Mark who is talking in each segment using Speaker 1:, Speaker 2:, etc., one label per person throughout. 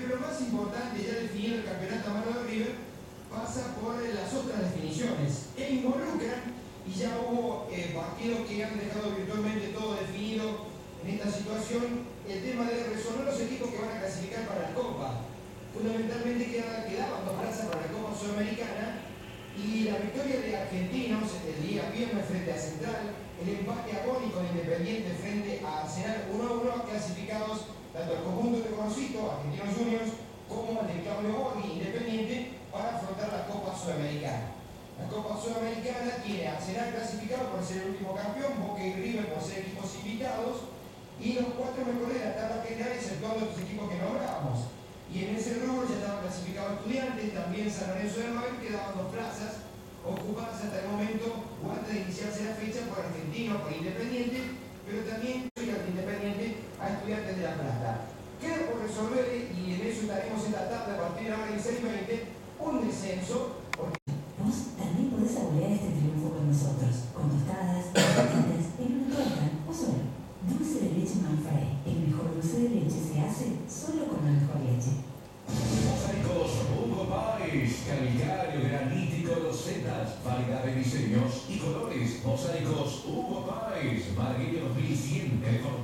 Speaker 1: Pero lo más importante, ya definido el campeonato a mano de River, pasa por las otras definiciones que involucran, y ya hubo partidos que han dejado virtualmente todo definido en esta situación, el tema de resolver los equipos que van a clasificar para la Copa. Fundamentalmente quedaban dos plazas para la Copa Sudamericana, y la victoria de Argentinos el día viernes frente a Central, el empate agónico de Independiente frente a Arsenal 1-1, clasificados tanto el conjunto de Conocito, Argentinos Juniors, como el de Claudio Borghi, Independiente, para afrontar la Copa Sudamericana. La Copa Sudamericana tiene a Arsenal clasificado por ser el último campeón, Boca y River por ser equipos invitados, y los cuatro mejores de la tabla general, exceptuando los equipos que nombrábamos. Y en ese rubro ya estaban clasificados Estudiantes, también San Lorenzo de Almagro, quedaban dos plazas ocupadas hasta el momento, o antes de iniciarse la fecha, por Argentino, por Independiente, pero también Independiente a Estudiantes de La Plata. Queda por resolver, y en eso estaremos esta tarde a partir de ahora en 6:20, un descenso.
Speaker 2: Vos también podés saborear este triunfo con nosotros, con tostadas, galletas, en una torta o solo. Dulce de leche Manfray, el mejor dulce de leche se hace solo con la mejor leche.
Speaker 3: Mosaicos Hugo Páez, calcario, granítico, losetas, variedad de diseños y colores. Mosaicos Hugo Páez, Marguillo 2100, teléfono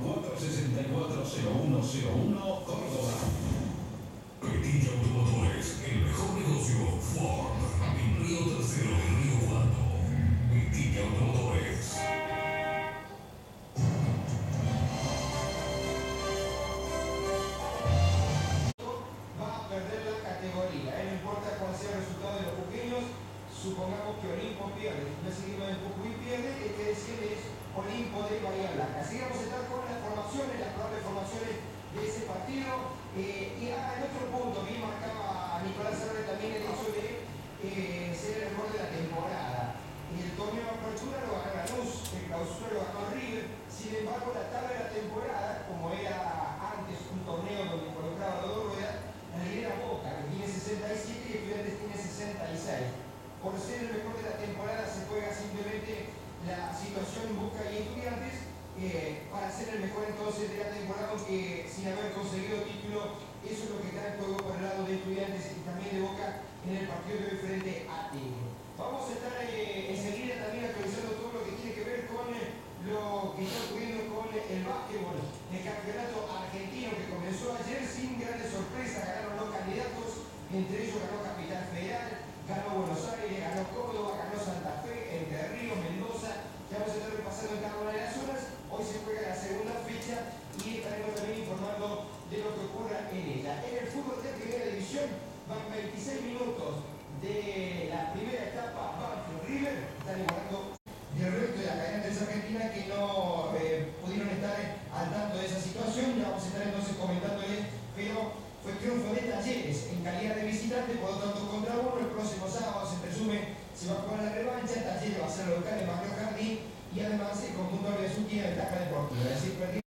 Speaker 3: 464-0101, Córdoba.
Speaker 4: Petit Automotores, el mejor negocio, Ford, en Río Tercero y Río Cuarto. Petit Automotores.
Speaker 1: Supongamos que Olimpo pierde, no seguimos en Jujuy pierde, el que decide es Olimpo de Bahía Blanca. Así vamos a estar con las formaciones, las probables formaciones de ese partido. Y en otro punto que marcaba Nicolás Herrera también el hecho de ser el mejor de la temporada. El torneo de apertura lo ganó Lanús, el clausura lo ganó River. Sin embargo, la tabla de la temporada, como era antes un torneo donde involucraba dos ruedas, la lidera Boca, que tiene 67 y Estudiantes tiene 66. Por ser el mejor de la temporada se juega simplemente la situación Boca y Estudiantes para ser el mejor entonces de la temporada, aunque sin haber conseguido título. Eso es lo que está en juego por el lado de Estudiantes y también de Boca en el partido de hoy frente a Tigre. Vamos a estar enseguida también actualizando todo lo que tiene que ver con lo que está ocurriendo con el básquetbol del campeonato argentino, que comenzó ayer sin grandes sorpresas. Ganaron los candidatos, entre ellos ganó Capital Federal, ganó Buenos Aires, ganó Córdoba, ganó Santa Fe, Entre Ríos, Mendoza. Ya vamos a estar repasando en cada una de las zonas. Hoy se juega la segunda fecha y estaremos también informando de lo que ocurra en ella. En el fútbol de primera división van 26 minutos de la primera etapa. Banfield River están igualando del resto de la cadena de Argentina que no pudieron estar al tanto de esa situación. Ya vamos a estar entonces comentándoles, pero fue triunfo de Talleres en calidad de visitante, por lo tanto contra uno. El próximo sábado se presume se va a jugar la revancha. Talleres va a ser local en Mario Jardín, y además el conjunto de su tiene ventaja deportiva, es decir,